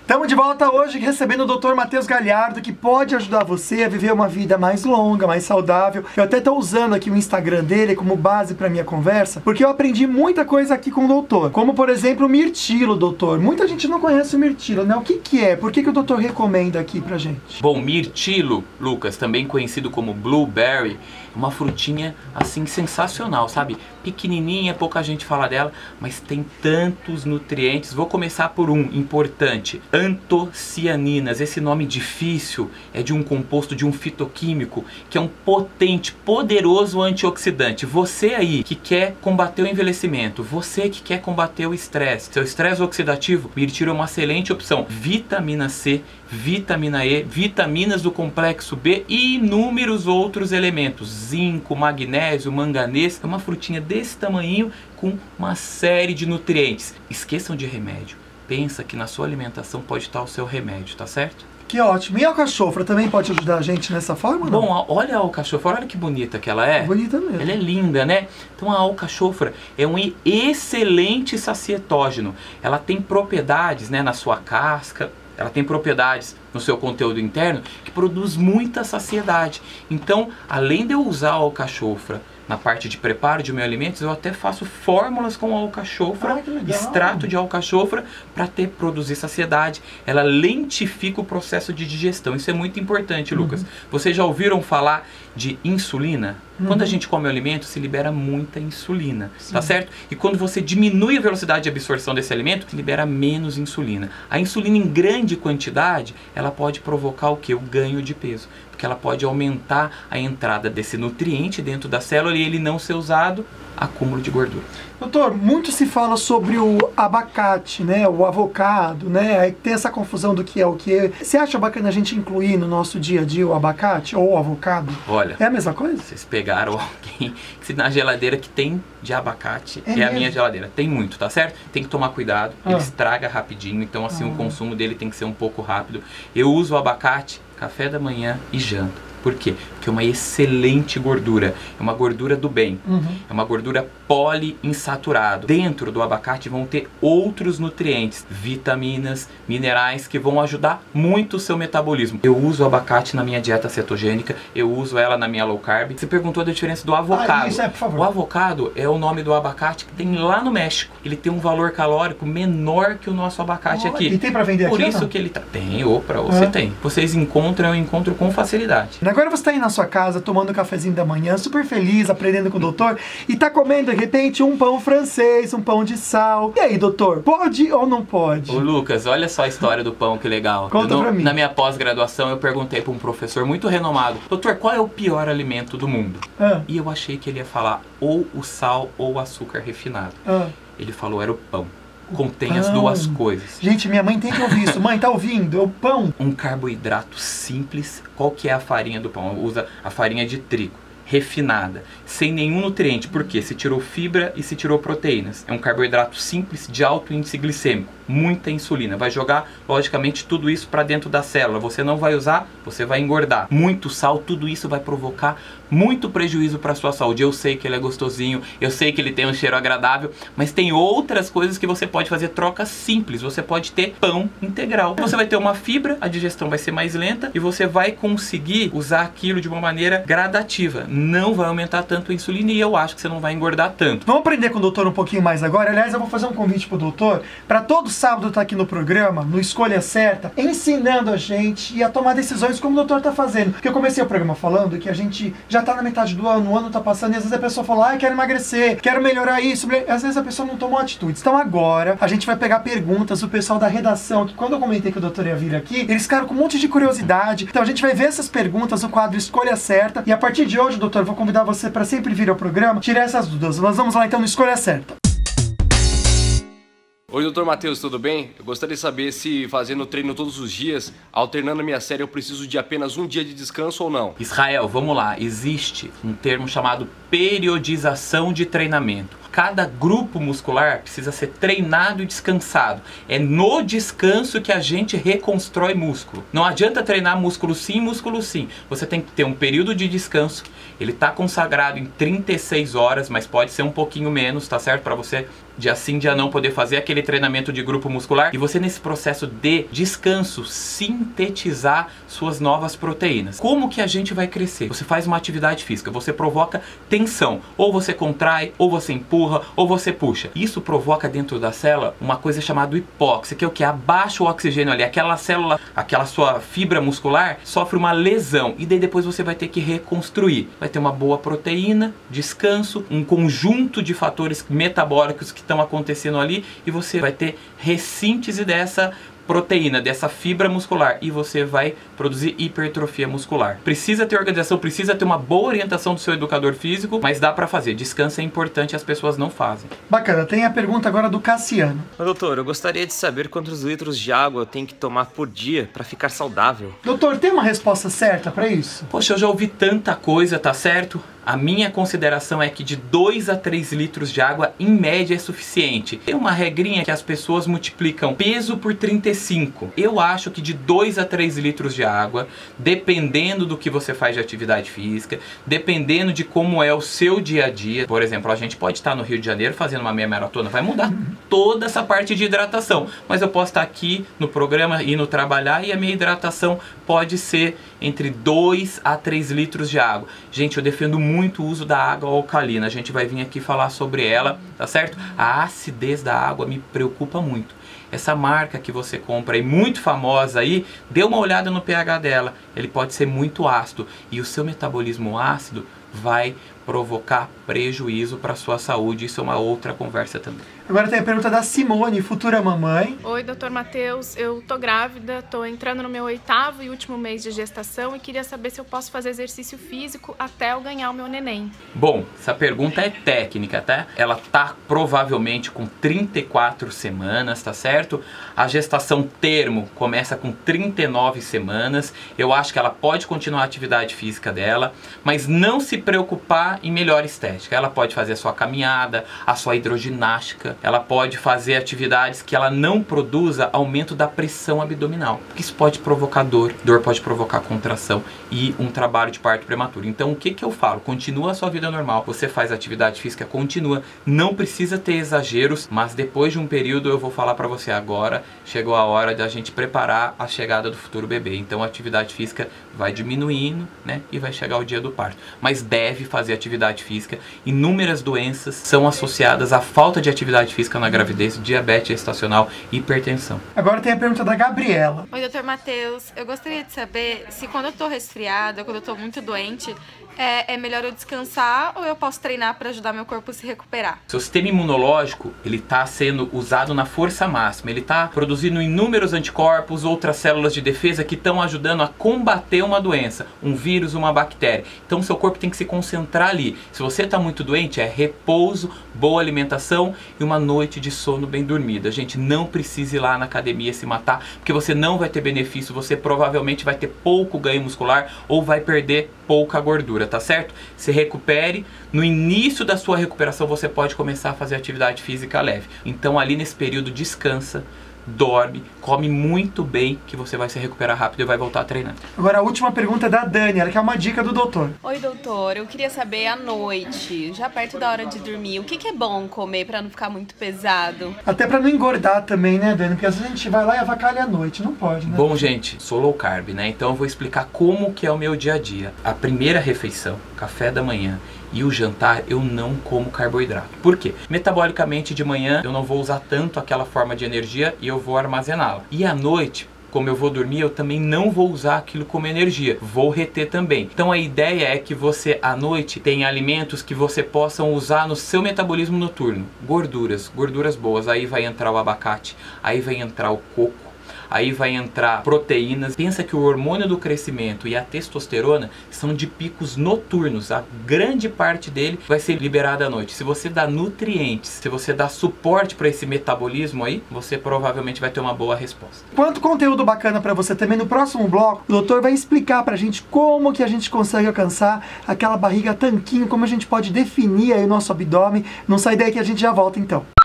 Estamos de volta hoje recebendo o Dr. Matheus Galhardo, que pode ajudar você a viver uma vida mais longa, mais saudável. Eu até estou usando aqui o Instagram dele como base para minha conversa, porque eu aprendi muita coisa aqui com o doutor. Como, por exemplo, o mirtilo, doutor. Muita gente não conhece o mirtilo, né? O que é? Por que o doutor recomenda aqui pra gente? Bom, mirtilo, Lucas, também conhecido como blueberry, é uma frutinha assim sensacional, sabe? Pequenininha, pouca gente fala dela, mas tem tantos nutrientes. Vou começar por um importante: antocianinas. Esse nome difícil é de um composto de um fitoquímico que é um potente, poderoso antioxidante. Você aí que quer combater o envelhecimento, você que quer combater o estresse, seu estresse oxidativo, mirtilo é uma excelente opção. Vitamina C, vitamina E, vitaminas do complexo B e inúmeros outros elementos, zinco, magnésio, manganês. É uma frutinha desse tamanhinho com uma série de nutrientes. Esqueçam de remédio. Pensa que na sua alimentação pode estar o seu remédio, tá certo? Que ótimo. E a alcachofra também pode ajudar a gente nessa forma, não? Bom, olha a alcachofra, olha que bonita que ela é. Bonita mesmo. Ela é linda, né? Então a alcachofra é um excelente sacietógeno. Ela tem propriedades, né, na sua casca. Ela tem propriedades no seu conteúdo interno que produz muita saciedade. Então, além de eu usar a alcachofra na parte de preparo de meus alimentos, eu até faço fórmulas com alcachofra, extrato de alcachofra, para produzir saciedade. Ela lentifica o processo de digestão. Isso é muito importante, Lucas. Vocês já ouviram falar de insulina? Quando a gente come o alimento, se libera muita insulina, tá certo? E quando você diminui a velocidade de absorção desse alimento, se libera menos insulina. A insulina em grande quantidade, ela pode provocar o quê? O ganho de peso. Porque ela pode aumentar a entrada desse nutriente dentro da célula e ele não ser usado, acúmulo de gordura. Doutor, muito se fala sobre o abacate, né? O avocado, né? Aí tem essa confusão do que é o que. Você acha bacana a gente incluir no nosso dia a dia o abacate ou o avocado? Olha, é a mesma coisa? Vocês pegaram alguém que na geladeira que tem de abacate, é a minha geladeira. Tem muito, tá certo? Tem que tomar cuidado, ele estraga rapidinho, então assim o consumo dele tem que ser um pouco rápido. Eu uso o abacate café da manhã e janta. Por quê? Porque é uma excelente gordura, é uma gordura do bem, é uma gordura poliinsaturada. Dentro do abacate vão ter outros nutrientes, vitaminas, minerais que vão ajudar muito o seu metabolismo. Eu uso o abacate na minha dieta cetogênica, eu uso ela na minha low carb. Você perguntou da diferença do avocado. Isso por favor. O avocado é o nome do abacate que tem lá no México. Ele tem um valor calórico menor que o nosso abacate aqui. E tem pra vender aqui? Por isso que ele tem, ou pra você tem. Vocês encontram, eu encontro com facilidade. Agora você está aí na sua casa, tomando um cafezinho da manhã, super feliz, aprendendo com o doutor, e tá comendo, de repente, um pão francês, um pão de sal. E aí, doutor, pode ou não pode? Ô, Lucas, olha só a história do pão, que legal. Conta pra mim. Na minha pós-graduação, eu perguntei para um professor muito renomado: doutor, qual é o pior alimento do mundo? E eu achei que ele ia falar ou o sal ou o açúcar refinado. Ele falou, era o pão. Contém as duas coisas. Gente, minha mãe tem que ouvir isso. Mãe, tá ouvindo? É o pão. Um carboidrato simples. Qual que é a farinha do pão? Usa a farinha de trigo, refinada, sem nenhum nutriente. Por quê? Se tirou fibra e se tirou proteínas. É um carboidrato simples, de alto índice glicêmico. Muita insulina. Vai jogar, logicamente, tudo isso para dentro da célula. Você não vai usar, você vai engordar. Muito sal, tudo isso vai provocar muito prejuízo para a sua saúde. Eu sei que ele é gostosinho, eu sei que ele tem um cheiro agradável, mas tem outras coisas que você pode fazer troca simples. Você pode ter pão integral. Você vai ter uma fibra, a digestão vai ser mais lenta e você vai conseguir usar aquilo de uma maneira gradativa. Não vai aumentar tanto a insulina e eu acho que você não vai engordar tanto. Vamos aprender com o doutor um pouquinho mais agora. Aliás, eu vou fazer um convite pro doutor para todo sábado estar aqui no programa, no Escolha Certa, ensinando a gente a tomar decisões como o doutor tá fazendo. Porque eu comecei o programa falando que a gente já tá na metade do ano, o ano tá passando e às vezes a pessoa fala, quero emagrecer, quero melhorar isso. Às vezes a pessoa não tomou atitudes. Então agora a gente vai pegar perguntas do pessoal da redação, que quando eu comentei que o doutor ia vir aqui, eles ficaram com um monte de curiosidade. Então a gente vai ver essas perguntas no quadro Escolha Certa e a partir de hoje, doutor, eu vou convidar você para sempre vir ao programa, tirar essas dúvidas. Nós vamos lá então no Escolha Certa. Oi, doutor Matheus, tudo bem? Eu gostaria de saber se fazendo treino todos os dias, alternando a minha série, eu preciso de apenas um dia de descanso ou não? Israel, vamos lá. Existe um termo chamado periodização de treinamento. cada grupo muscular precisa ser treinado e descansado. É no descanso que a gente reconstrói músculo. Não adianta treinar músculo sim, músculo sim. Você tem que ter um período de descanso. Ele está consagrado em 36 horas, mas pode ser um pouquinho menos, tá certo? Para você dia sim, dia não poder fazer aquele treinamento de grupo muscular. E você nesse processo de descanso, sintetizar suas novas proteínas. Como que a gente vai crescer? Você faz uma atividade física, você provoca tensão. Ou você contrai, ou você empurra, ou você puxa. Isso provoca dentro da célula uma coisa chamada hipóxia, que é o que? Abaixa o oxigênio ali. Aquela célula, aquela sua fibra muscular sofre uma lesão. E daí depois você vai ter que reconstruir. Vai ter uma boa proteína, descanso, um conjunto de fatores metabólicos que estão acontecendo ali e você vai ter ressíntese dessa proteína, dessa fibra muscular e você vai produzir hipertrofia muscular. Precisa ter organização, precisa ter uma boa orientação do seu educador físico, mas dá pra fazer. Descanso é importante e as pessoas não fazem. Bacana, tem a pergunta agora do Cassiano. Doutor, eu gostaria de saber quantos litros de água eu tenho que tomar por dia para ficar saudável. Doutor, tem uma resposta certa pra isso? Poxa, eu já ouvi tanta coisa, tá certo? A minha consideração é que de 2 a 3 litros de água, em média, é suficiente. Tem uma regrinha que as pessoas multiplicam peso por 35. Eu acho que de 2 a 3 litros de água, dependendo do que você faz de atividade física, dependendo de como é o seu dia a dia. Por exemplo, a gente pode estar no Rio de Janeiro fazendo uma meia maratona, vai mudar toda essa parte de hidratação. Mas eu posso estar aqui no programa, indo trabalhar e a minha hidratação pode ser entre 2 a 3 litros de água. Gente, eu defendo muito o uso da água alcalina. A gente vai vir aqui falar sobre ela, tá certo? A acidez da água me preocupa muito. Essa marca que você compra aí, muito famosa aí, dê uma olhada no pH dela. Ele pode ser muito ácido e o seu metabolismo ácido vai provocar prejuízo para a sua saúde. Isso é uma outra conversa também. Agora tem a pergunta da Simone, futura mamãe. Oi, doutor Matheus. Eu tô grávida, tô entrando no meu 8º e último mês de gestação e queria saber se eu posso fazer exercício físico até eu ganhar o meu neném. Bom, essa pergunta é técnica, tá? Ela tá provavelmente com 34 semanas, tá certo? A gestação termo começa com 39 semanas. Eu acho que ela pode continuar a atividade física dela, mas não se preocupar em melhor estética. Ela pode fazer a sua caminhada, a sua hidroginástica. Ela pode fazer atividades que ela não produza aumento da pressão abdominal. Isso pode provocar dor pode provocar contração e um trabalho de parto prematuro. Então o que eu falo? Continua a sua vida normal, você faz atividade física, continua, não precisa ter exageros, mas depois de um período eu vou falar pra você agora, chegou a hora da gente preparar a chegada do futuro bebê. Então a atividade física vai diminuindo, né, e vai chegar o dia do parto. Mas deve fazer atividade física. Inúmeras doenças são associadas à falta de atividade física na gravidez, diabetes gestacional e hipertensão. Agora tem a pergunta da Gabriela. Oi, doutor Matheus. Eu gostaria de saber se quando eu tô resfriada, quando eu tô muito doente, é melhor eu descansar ou eu posso treinar para ajudar meu corpo a se recuperar? Seu sistema imunológico, ele está sendo usado na força máxima. Ele está produzindo inúmeros anticorpos, outras células de defesa que estão ajudando a combater uma doença, um vírus, uma bactéria. Então seu corpo tem que se concentrar ali. Se você está muito doente, é repouso, boa alimentação e uma noite de sono bem dormida. Gente, não precisa ir lá na academia se matar, porque você não vai ter benefício, você provavelmente vai ter pouco ganho muscular ou vai perder pouca gordura, tá certo? Se recupere. No início da sua recuperação você pode começar a fazer atividade física leve. Então ali nesse período descansa, dorme, come muito bem, que você vai se recuperar rápido e vai voltar a treinar. Agora a última pergunta é da Dani, ela quer uma dica do doutor. Oi, doutor, eu queria saber à noite, já perto da hora de dormir, o que é bom comer pra não ficar muito pesado? Até pra não engordar também, né, Dani? Porque às vezes a gente vai lá e avacalha à noite, não pode, né? Bom, gente, sou low carb, né? Então eu vou explicar como que é o meu dia a dia. A primeira refeição, café da manhã, e o jantar eu não como carboidrato. Por quê? Metabolicamente de manhã eu não vou usar tanto aquela forma de energia e eu vou armazená-la. E à noite, como eu vou dormir, eu também não vou usar aquilo como energia, vou reter também. Então a ideia é que você à noite tenha alimentos que você possa usar no seu metabolismo noturno. Gorduras boas, aí vai entrar o abacate, aí vai entrar o coco, aí vai entrar proteínas. Pensa que o hormônio do crescimento e a testosterona são de picos noturnos. A grande parte dele vai ser liberada à noite. Se você dá nutrientes, se você dá suporte para esse metabolismo aí, você provavelmente vai ter uma boa resposta. Quanto conteúdo bacana para você também. No próximo bloco, o doutor vai explicar pra gente como que a gente consegue alcançar aquela barriga tanquinho, como a gente pode definir aí o nosso abdômen. Não sai daí que a gente já volta então.